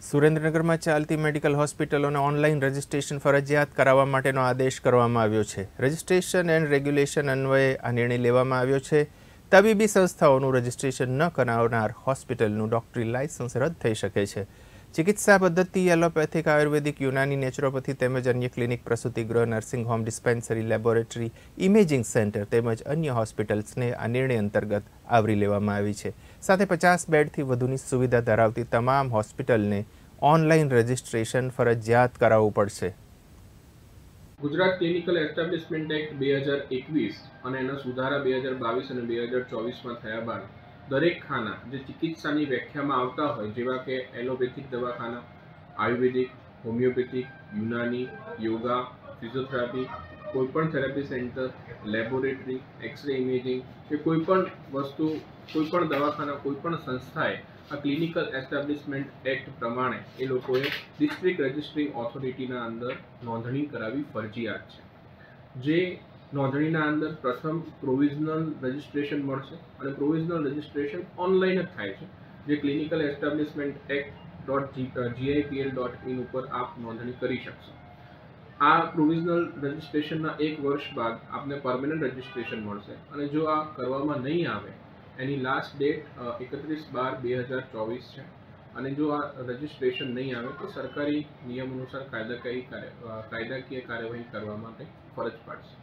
સુરેન્દ્રનગરમાં ચાલતી મેડિકલ હોસ્પિટલોને ઓનલાઈન રજિસ્ટ્રેશન ફરજિયાત કરાવવા માટેનો આદેશ કરવામાં આવ્યો છે. રજિસ્ટ્રેશન એન્ડ રેગ્યુલેશન અન્વયે આ નિર્ણય લેવામાં આવ્યો છે. તબીબી સંસ્થાઓનું રજિસ્ટ્રેશન ન કરાવનાર હોસ્પિટલનું ડોક્ટરી લાયસન્સ રદ થઈ શકે છે. ચિકિત્સા પદ્ધતિ એલોપેથિક, આયુર્વેદિક, યુનાની, નેચરોપેથી તેમજ અન્ય ક્લિનિક, પ્રસૂતિગૃહ, nursing home, dispensary, laboratory, imaging centre તેમજ અન્ય હોસ્પિટલ્સને આ નિર્ણય અંતર્ગત આવરી લેવામાં આવી છે. સાથે 50 બેડથી વધુની સુવિધા ધરાવતી તમામ હોસ્પિટલને ઓનલાઈન રજિસ્ટ્રેશન ફરજિયાત કરાવવું પડશે. ગુજરાત ક્લિનિકલ એસ્ટાબ્લિશમેન્ટ એક્ટ 2021 અને એના સુધારા 2022 અને 2024માં થયા બાદ દરેક ખાના જે ચિકિત્સાની વ્યાખ્યામાં આવતા હોય, જેવા કે એલોપેથિક દવાખાના, આયુર્વેદિક, હોમિયોપેથિક, યુનાની, યોગા, ફિઝિયોથેરાપી, કોઈપણ therapy centre, laboratory, X ray imaging કે કોઈપણ વસ્તુ, કોઈપણ દવાખાના, કોઈપણ સંસ્થાએ આ ક્લિનિકલ એસ્ટાબ્લિશમેન્ટ એક્ટ પ્રમાણે એ લોકોએ ડિસ્ટ્રિક્ટ રજિસ્ટ્રિંગ ઓથોરિટીના અંદર નોંધણી કરાવવી ફરજિયાત છે. જે નોંધણીના અંદર પ્રથમ પ્રોવિઝનલ રજિસ્ટ્રેશન મળશે અને પ્રોવિઝનલ રજિસ્ટ્રેશન ઓનલાઈન જ થાય છે, જે ક્લિનિકલ એસ્ટાબ્લિશમેન્ટ એક્ટ.gipl.in ઉપર આપ નોંધણી કરી શકશો. આ પ્રોવિઝનલ રજિસ્ટ્રેશનના 1 વર્ષ બાદ આપને પરમેનન્ટ રજિસ્ટ્રેશન મળશે અને જો આ કરવામાં નહીં આવે એની લાસ્ટ ડેટ 31/12/2024 છે અને જો આ રજિસ્ટ્રેશન નહીં આવે તો સરકારી નિયમ અનુસાર કાયદાકીય કાર્યવાહી કરવા માટે ફરજ પાડશે.